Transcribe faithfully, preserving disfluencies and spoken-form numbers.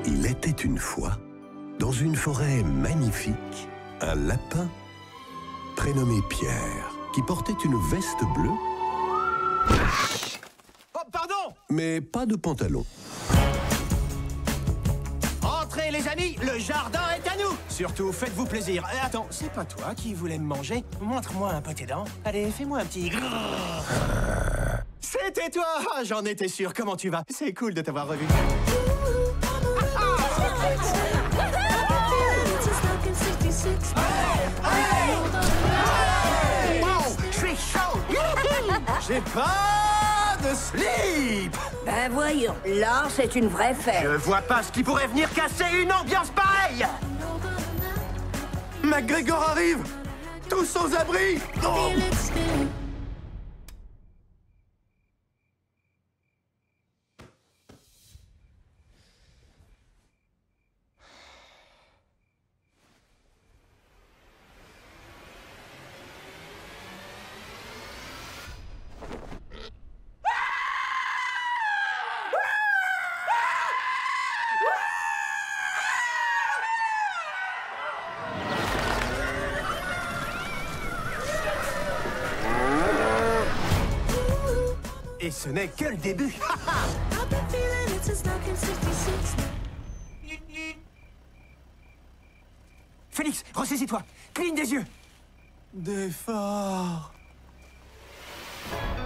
Il était une fois, dans une forêt magnifique, un lapin prénommé Pierre, qui portait une veste bleue. Oh, pardon! Mais pas de pantalon. Entrez, les amis, le jardin est à nous! Surtout, faites-vous plaisir. Euh, attends, c'est pas toi qui voulais me manger? Montre-moi un peu tes dents. Allez, fais-moi un petit... C'était toi! Ah, j'en étais sûr. Comment tu vas? C'est cool de t'avoir revu. Wow, je suis chaud! J'ai pas de slip! Ben voyons, là c'est une vraie fête. Je vois pas ce qui pourrait venir casser une ambiance pareille! McGregor arrive! Tous aux abris! Oh. Et ce n'est que le début. Félix, ressaisis-toi. Cligne des yeux. D'effort.